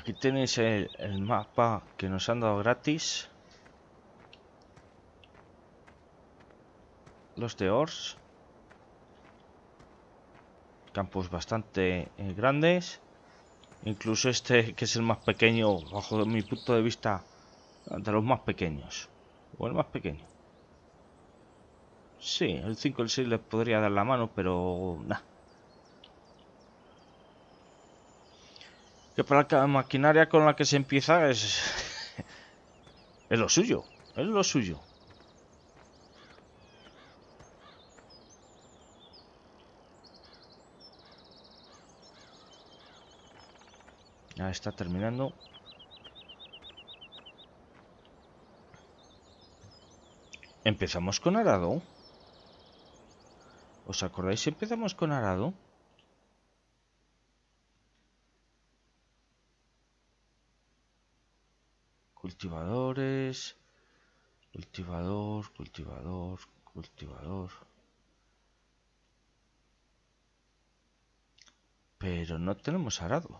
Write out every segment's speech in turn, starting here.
Aquí tenéis el mapa que nos han dado gratis. Los de Ors. Campos bastante grandes. Incluso este, que es el más pequeño, bajo mi punto de vista, de los más pequeños. O el más pequeño. Sí, el 5 y el 6 les podría dar la mano, pero nah. Que para la maquinaria con la que se empieza es es lo suyo, es lo suyo. Ya está terminando. Empezamos con arado. ¿Os acordáis si empezamos con arado? Cultivadores. Cultivador, cultivador, cultivador. Pero no tenemos arado.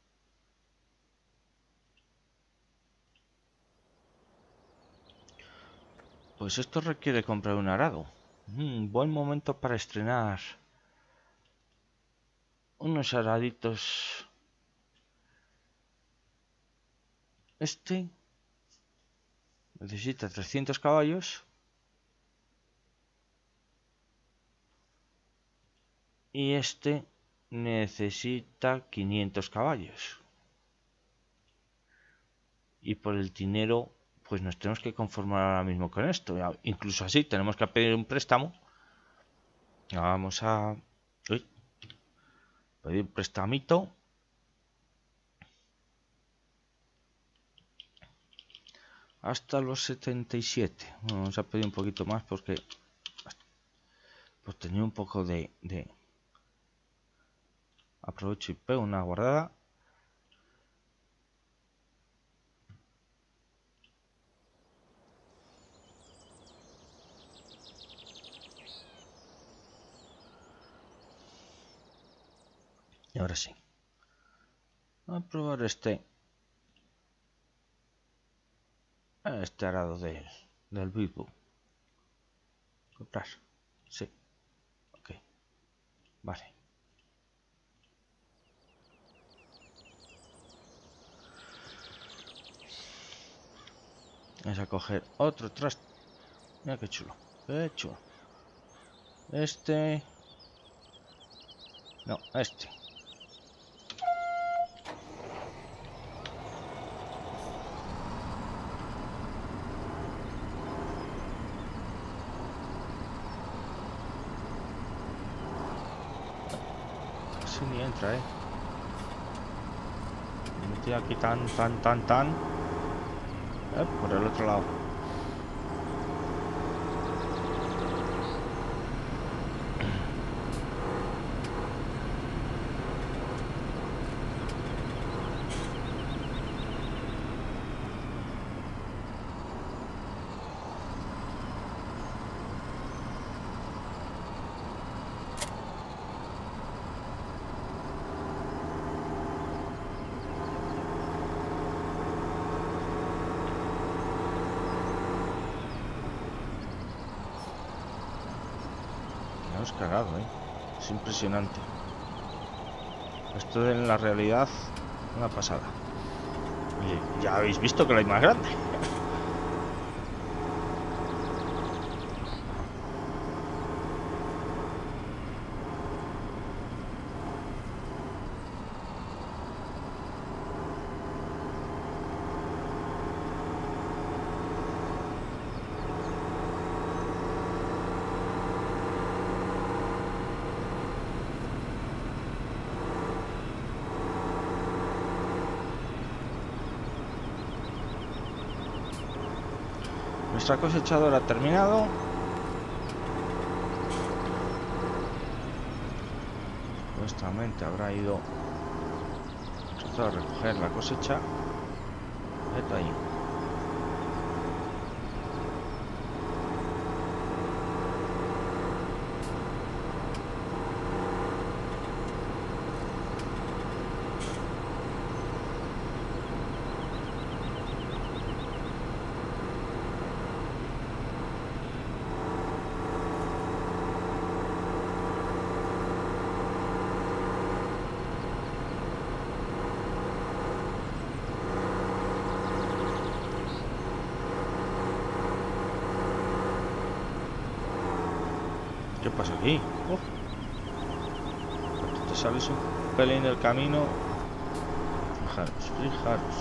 Pues esto requiere comprar un arado. Buen momento para estrenar unos araditos. Este necesita 300 caballos. Y este necesita 500 caballos. Y por el dinero, pues nos tenemos que conformar ahora mismo con esto. Incluso así, tenemos que pedir un préstamo. Vamos a pedir un prestamito. Hasta los 77. Bueno, vamos a pedir un poquito más porque pues tenía un poco de... Aprovecho y pego una guardada. Y ahora sí. Vamos a probar este arado del Bilbo. Comprar. Sí. Ok. Vale. Vamos a coger otro traste. Mira qué chulo. Qué chulo. Este. No, este. Casi ni entra, Me metí aquí tan. Por el otro lado. Cagado, es impresionante. Esto en la realidad una pasada. Y ya habéis visto que la hay más grande. Nuestra cosechadora ha terminado. Supuestamente habrá ido a recoger la cosecha. Esto ahí. ¿Qué pasa aquí? Te sales un pelín del camino. Fijaros, fijaros.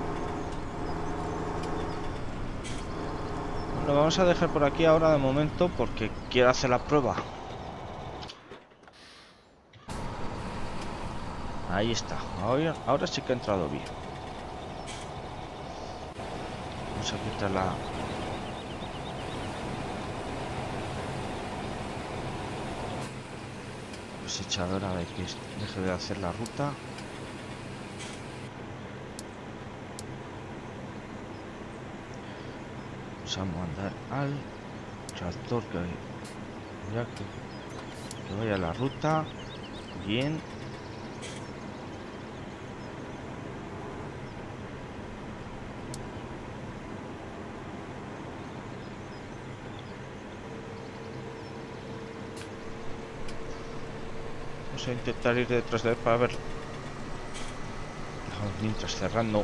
Lo vamos a dejar por aquí ahora de momento porque quiero hacer la prueba. Ahí está. Ahora sí que ha entrado bien. Vamos a quitar la... cosechadora de que deje de hacer la ruta. Vamos a mandar al tractor que vaya a la ruta. Bien. Vamos a intentar ir detrás de él para ver. Mientras cerrando.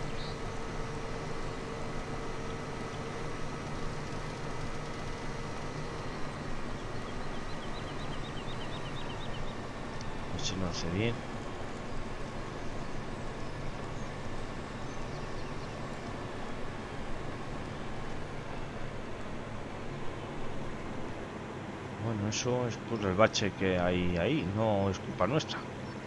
A ver si lo hace bien. Bueno, eso es por el bache que hay ahí, no es culpa nuestra.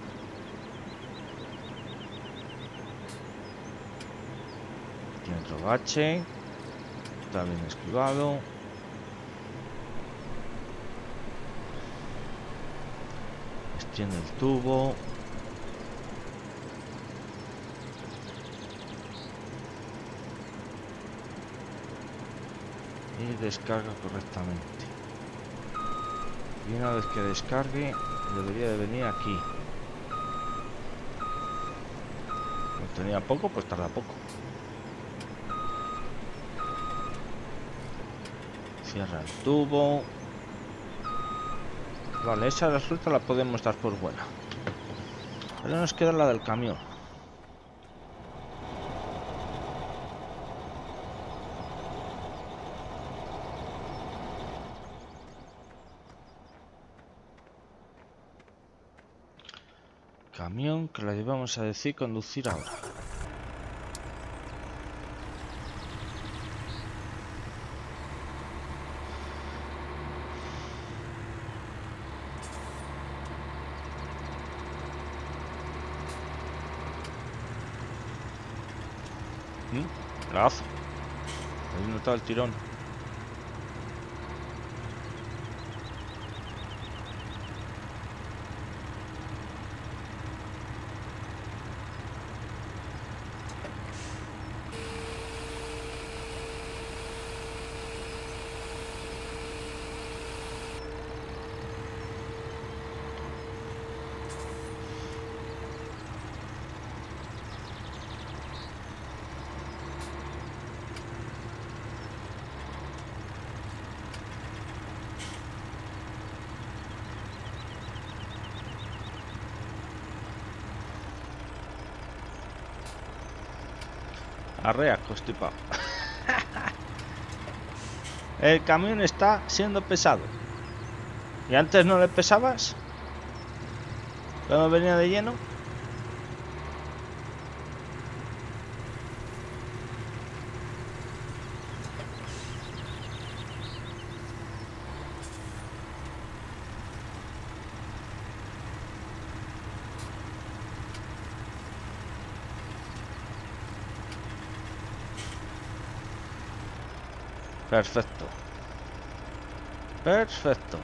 Tiene otro bache. Está bien esquivado. Extiende el tubo. Y descarga correctamente. Y una vez que descargue, debería de venir aquí. Como tenía poco, pues tarda poco. Cierra el tubo. Vale, esa resulta la podemos dar por buena. Ahora nos queda la del camión. Camión que la llevamos a decir conducir ahora. Brazo. ¿Habéis notado el tirón? Arrea, constipado. El camión está siendo pesado. ¿Y antes no le pesabas? ¿Cuando venía de lleno? Perfecto. Perfecto.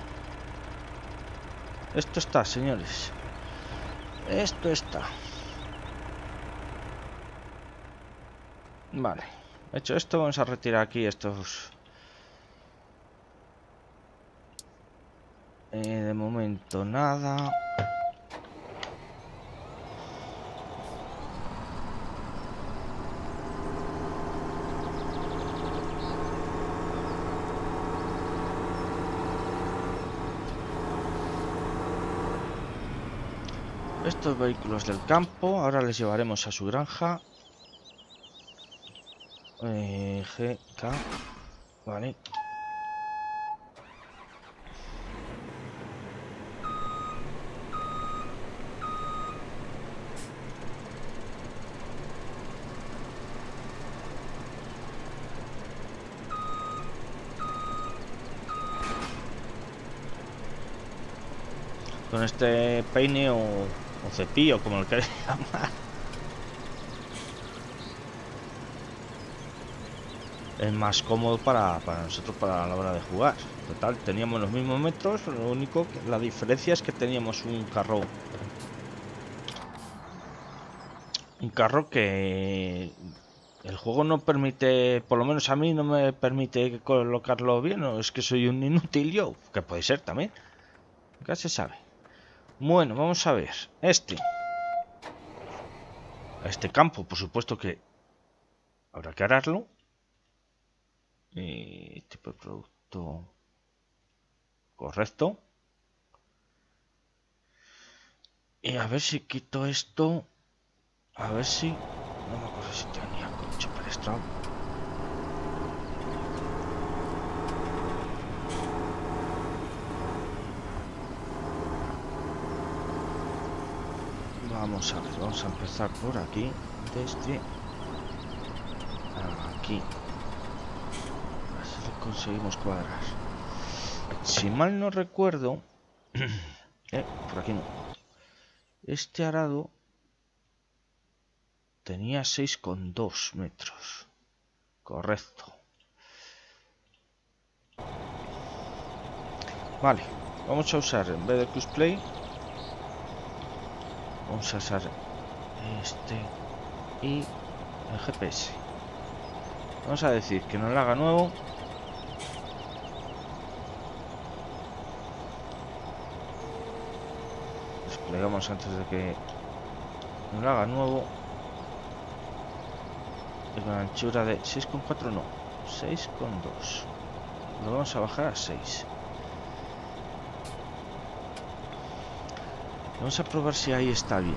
Esto está, señores. Esto está. Vale. Hecho esto, vamos a retirar aquí estos... de momento nada. Estos vehículos del campo, ahora les llevaremos a su granja. GK. Vale. con este peine o cepillo, como lo queréis llamar. Es más cómodo para nosotros para la hora de jugar. Total, teníamos los mismos metros, lo único que la diferencia es que teníamos un carro que el juego no permite, por lo menos a mí no me permite colocarlo bien, o es que soy un inútil yo, que puede ser también, nunca se sabe. Bueno, vamos a ver este campo, por supuesto que habrá que ararlo. Tipo de producto correcto. Y a ver si quito esto. A ver si... No me acuerdo si tenía concho perestrado. Vamos a ver, vamos a empezar por aquí. Desde aquí. A ver si lo conseguimos cuadrar. Si mal no recuerdo... por aquí no. Este arado tenía 6,2 metros. Correcto. Vale, vamos a usar, en vez de cosplay, vamos a usar este y el GPS. Vamos a decir que nos lo haga nuevo. Desplegamos antes de que nos lo haga nuevo. Y con anchura de 6,4 no, 6,2. Lo vamos a bajar a 6. Vamos a probar si ahí está bien.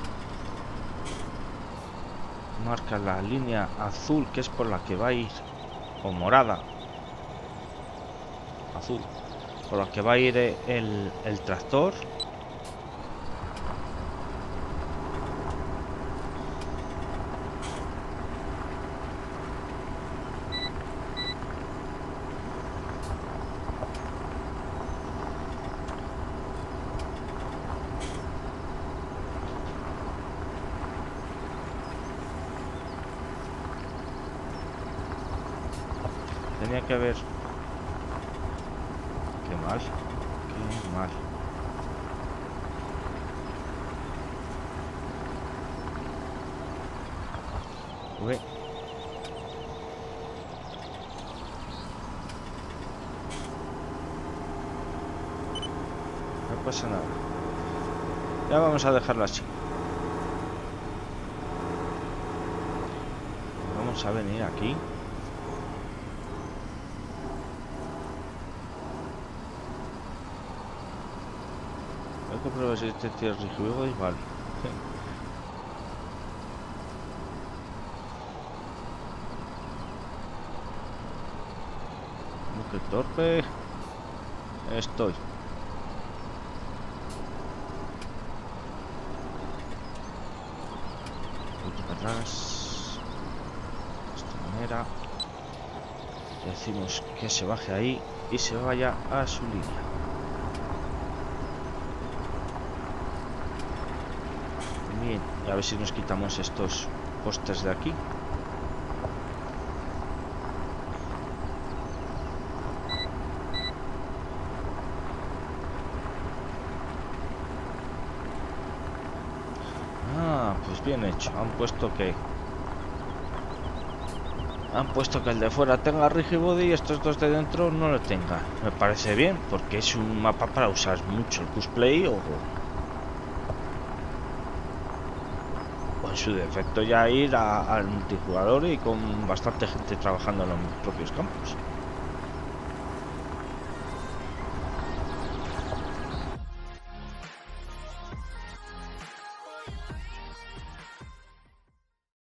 Marca la línea azul, que es por la que va a ir, o morada, azul, por la que va a ir el tractor. Tenía que haber... Qué mal. Qué mal. Uy. No pasa nada. Ya vamos a dejarlo así. Vamos a venir aquí. Hay que probar si este tío es rígido y vale. Qué torpe estoy. Voy para atrás. De esta manera. Decimos que se baje ahí y se vaya a su línea. Bien, y a ver si nos quitamos estos postes de aquí. Pues bien hecho. Han puesto que el de fuera tenga rigid body y estos dos de dentro no lo tengan. Me parece bien, porque es un mapa para usar mucho el cosplay o en su defecto ya ir al multijugador y con bastante gente trabajando en los propios campos.